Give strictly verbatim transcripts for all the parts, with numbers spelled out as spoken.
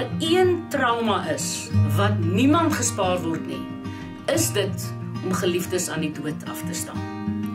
daar een trauma is wat niemand gespaar word nie, is dit om geliefdes aan die dood af te staan.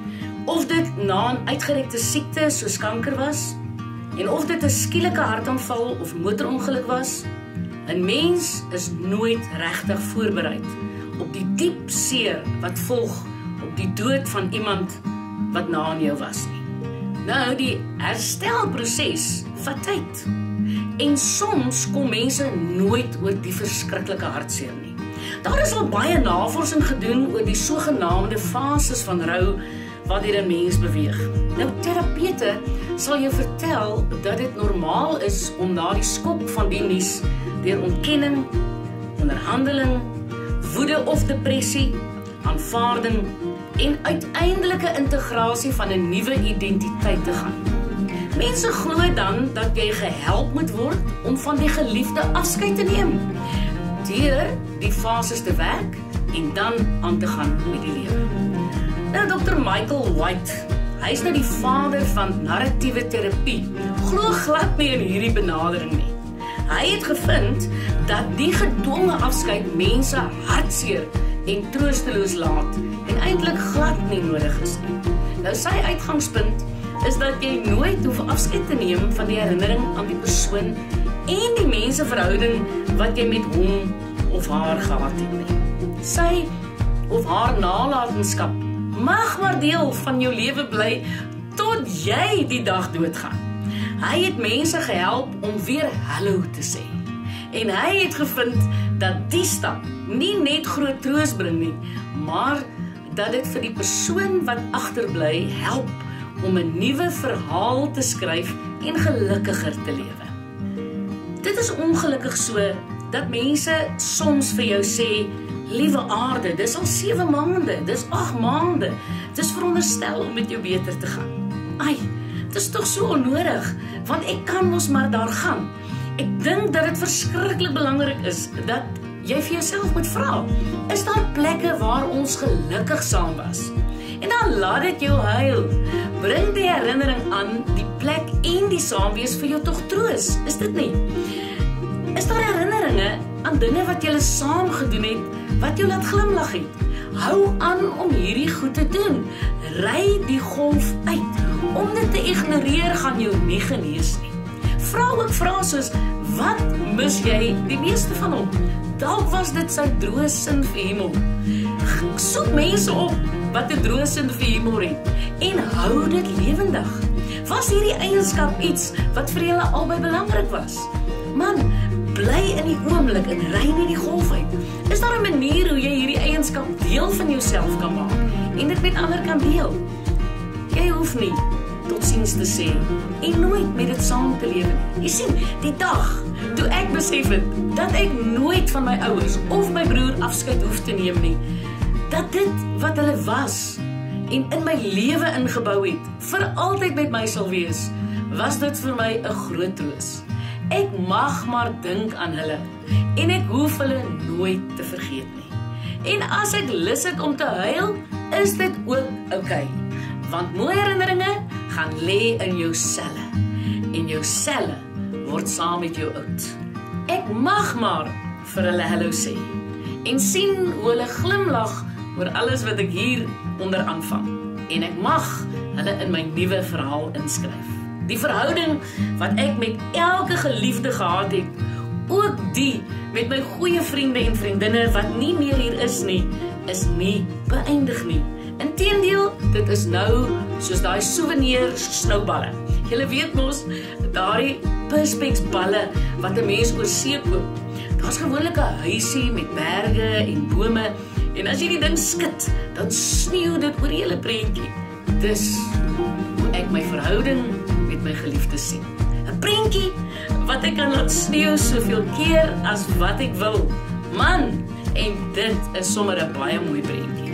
Of dit na 'n uitgerekte siekte soos kanker was, en of dit 'n skielike hartaanval of motorongeluk was, 'n mens is nooit regtig voorberei op die diep seer wat volg op die dood van iemand wat na aan jou was nie. Nou, die herstelproses vat tyd. En soms kom mense nooit oor die verskriklike hartseer nie. Daar is al baie navorsing gedoen oor die sogenaamde fases van rou waardeur 'n mens beweeg. Nou, terapeute sal jou vertel dat dit normaal is om na die skok van die nuus deur ontkenning, onderhandeling, woede of depressie, aanvaarding en uiteindelike integrasie van 'n nuwe identiteit te gaan. Mense glo dan dat jy gehelp moet word om van die geliefde afskeid te neem, deur die fases te werk en dan aan te gaan met die lewe. Nou, dokter Michael White, hy is nou die vader van narratiewe terapie, glo glad nie in hierdie benadering nie. Hy het gevind dat die gedwonge afskeid mense hartseer en troosteloos laat en eintlik glad nie nodig is nie. Nou, sy uitgangspunt is dat jy nooit hoef afskeid te neem van die herinnering aan die persoon en die menseverhouding wat jy met hom of haar gehad het nie. Sy of haar nalatenskap mag maar deel van jou lewe bly tot jy die dag doodgaan. Hy het mense gehelp om weer hallo te sê. En hy het gevind dat die stap nie net groot troos bring nie, maar dat dit vir die persoon wat agterbly help om 'n nuwe verhaal te skryf en gelukkiger te lewe. Dit is ongelukkig so dat mense soms vir jou sê, liewe aarde, dis al sewe maande, dis agt maande, dis veronderstel om met jou beter te gaan. Ai, dit is tog so onnodig, want ek kan mos maar daar gaan. Ek dink dat dit verskriklik belangrik is dat jy vir jouself moet vra, is daar plekke waar ons gelukkig saam was? En dan laat dit jou huil. Bring die herinnering aan die plek en die saamwees vir jou tog troos, is dit nie? Is daar herinneringe aan dinge wat julle saam gedoen het, wat jou laat glimlag het? Hou aan om hierdie goed te doen. Ry die golf uit. Om dit te ignoreer gaan jou nie genees nie. Vra ook vrae soos, wat mis jy die meeste van hom? Dalk was dit sy droë sin vir humor. Soek mense op wat 'n droë sin vir humor het en hou dit lewendig. Was hierdie eienskap iets wat vir julle albei belangrik was? Man, bly in die oomblik en ry nie die golf uit. Is daar 'n manier hoe jy hierdie eienskap deel van jouself kan maak en dit met ander kan deel? Jy hoef nie totsiens te sê en nooit met dit saam te lewe. Jy sien, die dag toe ek besef het dat ek nooit van my ouers of my broer afskeid hoef te neem nie, dat dit wat hulle was en in my lewe ingebou het, vir altyd met my sal wees, was dit vir my 'n groot troos. Ek mag maar dink aan hulle en ek hoef hulle nooit te vergeet nie. En as ek lus het om te huil, is dit ook oukei. Want mooi herinneringe gaan lê in jou selle en jou selle word saam met jou oud. Ek mag maar vir hulle hallo sê en sien hoe hulle glimlag oor alles wat ek hier onder aanvang. En ek mag hulle in my nuwe verhaal inskryf. Die verhouding wat ek met elke geliefde gehad het, ook die met my goeie vriende en vriendinne wat nie meer hier is nie, is nie beëindig nie. Inteendeel, dit is nou soos daai souvenir snouballe. Julle weet mos, daai perspex balle wat 'n mens oor see koop. Daar's gewoonlik 'n huisie met berge en bome en as jy die ding skud, dan sneeu dit oor die hele prentjie. Dis hoe ek my verhouding met my geliefdes sien. 'n Prentjie wat ek kan laat sneeu soveel keer as wat ek wil. Man, en dit is sommer 'n baie mooi prentjie.